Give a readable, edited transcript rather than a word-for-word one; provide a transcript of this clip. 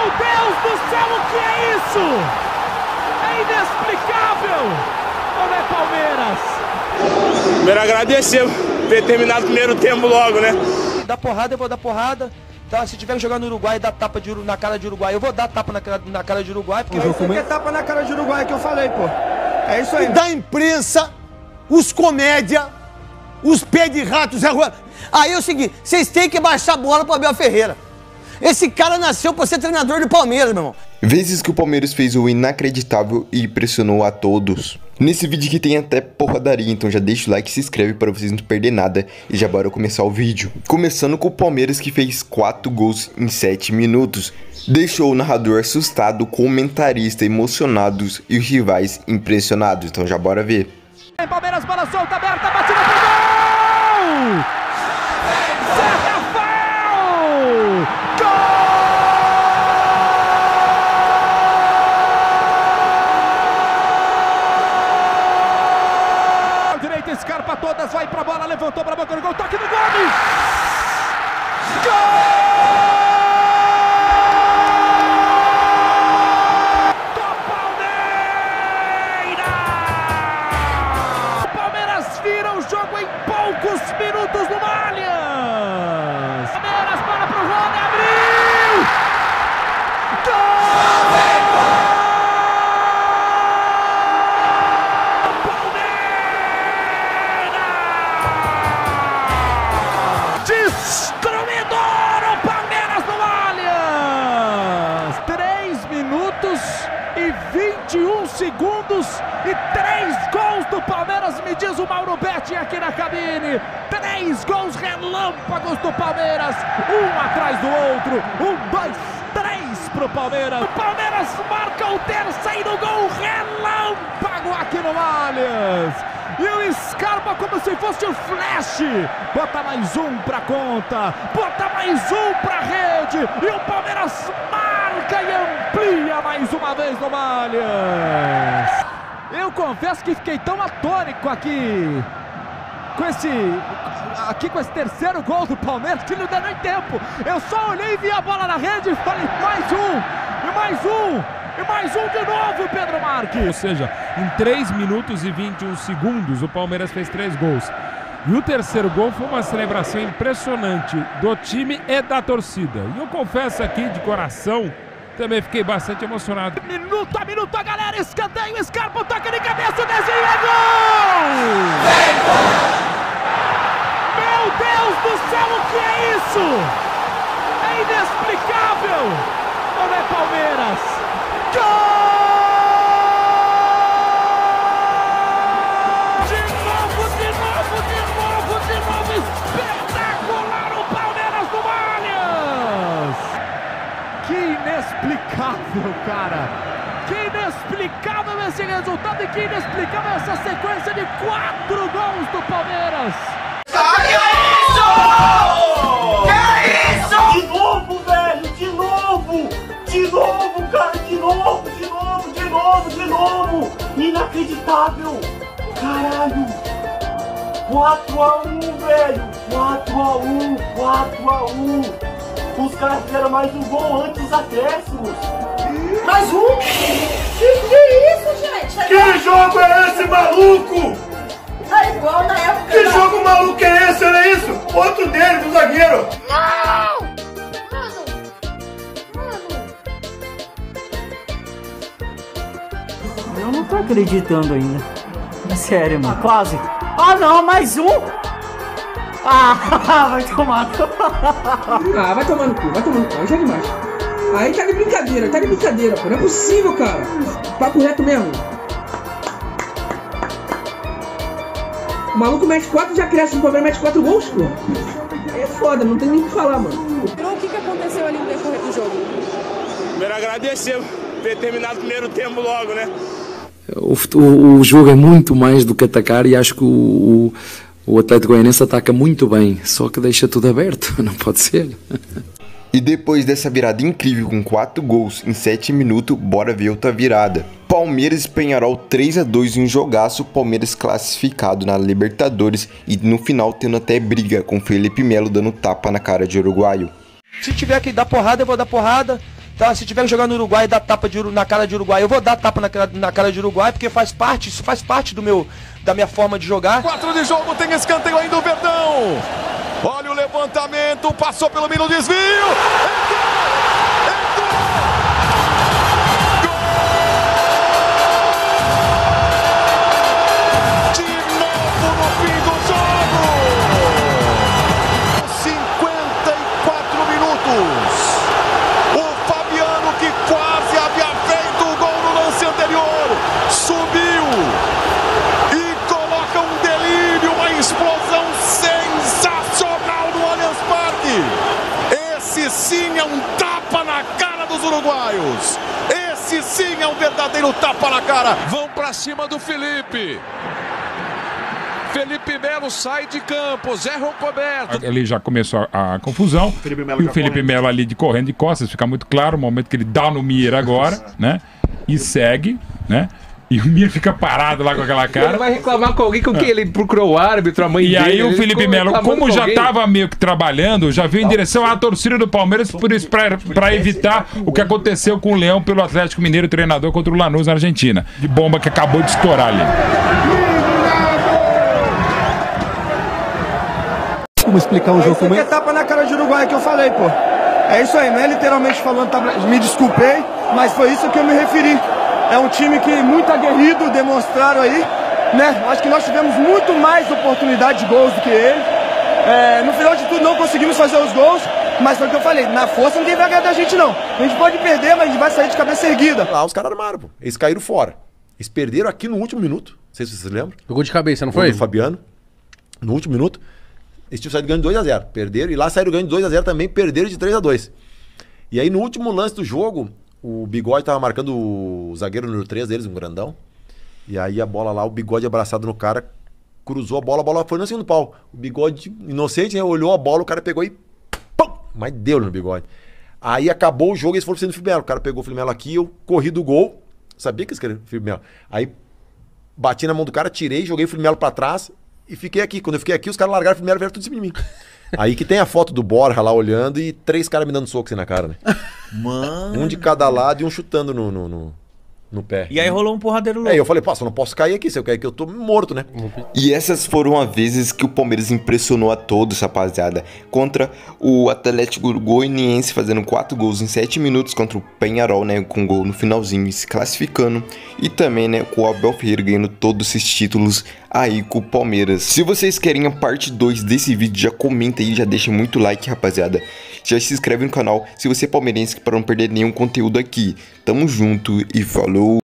Deus do céu, o que é isso? É inexplicável! Ou é Palmeiras? Primeiro agradecer por ter terminado o primeiro tempo logo, né? Dá porrada, eu vou dar porrada. Tá, se tiver que jogar no Uruguai, dá tapa na cara de Uruguai. Eu vou dar tapa na cara de Uruguai. Porque você quer tapa na cara de Uruguai que eu falei, pô. É isso aí. Da imprensa, os comédia, os pé de ratos. Aí é o seguinte, vocês têm que baixar a bola pro Abel Ferreira. Esse cara nasceu pra ser treinador do Palmeiras, meu irmão. Vezes que o Palmeiras fez o inacreditável e impressionou a todos. Nesse vídeo aqui tem até porradaria, então já deixa o like e se inscreve para vocês não perderem nada. E já bora começar o vídeo. Começando com o Palmeiras que fez 4 gols em 7 minutos. Deixou o narrador assustado, o comentarista emocionados e os rivais impressionados. Então já bora ver. Palmeiras, bola solta, aberta, batida pro gol! Zé Rafael! Gol! Direita, escarpa todas, vai pra bola, levantou pra boca do gol, toque no Gomes! Gol! Poucos minutos no Allianz. Palmeiras, bola pro Rony, abriu! Gol! Palmeiras! Destruidor o Palmeiras no Allianz! 3 minutos e 21 segundos e 3 gols do Palmeiras, me diz o Mauro Betti aqui na cabine. 3 gols relâmpagos do Palmeiras, um atrás do outro, 1, 2, 3 pro Palmeiras. O Palmeiras marca o terceiro gol relâmpago aqui no Allianz. E o Scarpa como se fosse o flash, bota mais um pra conta, bota mais um pra rede, e o Palmeiras marca e amplia mais uma vez no Allianz. Eu confesso que fiquei tão atônico aqui com esse terceiro gol do Palmeiras que não deu nem tempo. Eu só olhei e vi a bola na rede e falei mais um, e mais um, e mais um de novo, Pedro Marques. Ou seja, em 3 minutos e 21 segundos o Palmeiras fez 3 gols. E o terceiro gol foi uma celebração impressionante do time e da torcida. E eu confesso aqui de coração, também fiquei bastante emocionado. Minuto a minuto, a galera, escanteio, Scarpa, toque de cabeça, desenho, é gol! Meu Deus do céu, o que é isso? É inexplicável! Ou é Palmeiras? Gol! De novo, espetacular o Palmeiras do Allianz! Que inexplicável, cara! Que inexplicável esse resultado e que inexplicável essa sequência de 4 gols do Palmeiras! Que é isso? Que é isso? De novo, velho! De novo! De novo, cara! De novo! Inacreditável! Caralho! 4-1, velho! 4-1! Os caras fizeram mais um gol antes dos acréscimos. Mais um? Que é isso, gente? Que jogo é esse, maluco? Tá igual na época. Que jogo maluco é esse? Olha isso! Outro dele, do zagueiro! Não! Mano! Eu não tô acreditando ainda. É sério, mano. Quase. Ah, não, mais um! Ah, vai tomar. Ah, vai tomar no cu. Aí já é demais. Aí tá de brincadeira, pô. Não é possível, cara. Papo reto mesmo. O maluco mete 4 já cresce, o Palmeiras mete 4 gols, pô. É foda, não tem nem o que falar, mano. O que aconteceu ali no decorrer do jogo? Primeiro agradecer por ter terminado o primeiro tempo logo, né? O jogo é muito mais do que atacar e acho que o Atlético Goianiense ataca muito bem, só que deixa tudo aberto, não pode ser. E depois dessa virada incrível com 4 gols em 7 minutos, bora ver outra virada. Palmeiras e Peñarol 3-2 em um jogaço, Palmeiras classificado na Libertadores e no final tendo até briga com Felipe Melo dando tapa na cara de uruguaio. Se tiver que dar porrada, eu vou dar porrada. Tá? Se tiver jogando no Uruguai e dar tapa na cara de Uruguai, eu vou dar tapa na cara de Uruguai, porque isso faz parte da minha forma de jogar. 4 de jogo, tem escanteio ainda o Verdão. Olha o levantamento, passou pelo meio, desvio. Subiu e coloca um delírio, uma explosão sensacional no Allianz Parque. Esse sim é um tapa na cara dos uruguaios. Esse sim é um verdadeiro tapa na cara. Vão pra cima do Felipe. Felipe Melo sai de campo, Zé Rocoberto. Ali já começou a confusão. E o Felipe Melo ali correndo de costas, fica muito claro o momento que ele dá no Mira agora, né? E segue, né? E o Mira fica parado lá com aquela cara. Ele vai reclamar com alguém com quem ele procurou o árbitro, a mãe dele. E aí o Felipe Melo, como já estava meio que trabalhando, já veio em direção à torcida do Palmeiras para evitar o que aconteceu com o Leão pelo Atlético Mineiro, treinador contra o Lanús na Argentina. De bomba que acabou de estourar ali. Como explicar um jogo como esse? É tapa na cara de Uruguai que eu falei, pô. É isso aí, não é literalmente falando, me desculpei, mas foi isso que eu me referi. É um time que muito aguerrido, demonstraram aí, né? Acho que nós tivemos muito mais oportunidade de gols do que ele. No final de tudo não conseguimos fazer os gols, mas foi o que eu falei, na força ninguém vai ganhar da gente não. A gente pode perder, mas a gente vai sair de cabeça erguida. Lá os caras armaram, pô. Eles caíram fora. Eles perderam aqui no último minuto, não sei se vocês lembram. Jogou de cabeça, não foi? O Fabiano, no último minuto. Eles tinham saído ganhando de 2-0, perderam, e lá saíram ganhando de 2-0 também, perderam de 3-2. E aí no último lance do jogo, o Bigode tava marcando o zagueiro número 3 deles, um grandão. E aí a bola lá, o Bigode abraçado no cara, cruzou a bola foi no segundo pau. O Bigode, inocente, né, olhou a bola, o cara pegou e pum, mas deu no Bigode. Aí acabou o jogo e eles foram pro centro do Felipe Melo. O cara pegou o Felipe Melo aqui, eu corri do gol, sabia que eles queriam o Felipe Melo. Aí bati na mão do cara, tirei, joguei o Felipe Melo pra trás e fiquei aqui. Quando eu fiquei aqui, os caras largaram o Felipe Melo e vieram tudo em cima de mim. Aí que tem a foto do Borja lá olhando e 3 caras me dando soco assim na cara, né? Mano. Um de cada lado e um chutando no pé. E aí rolou um porradeiro louco. Aí eu falei, pô, eu não posso cair aqui, se eu cair aqui eu tô morto, né? E essas foram as vezes que o Palmeiras impressionou a todos, rapaziada. Contra o Atlético Goianiense, fazendo 4 gols em 7 minutos contra o Peñarol, né? Com gol no finalzinho e se classificando. E também, né, com o Abel Ferreira ganhando todos esses títulos aí com o Palmeiras. Se vocês querem a parte 2 desse vídeo, já comenta aí, já deixa muito like, rapaziada. Já se inscreve no canal se você é palmeirense para não perder nenhum conteúdo aqui. Tamo junto e falou!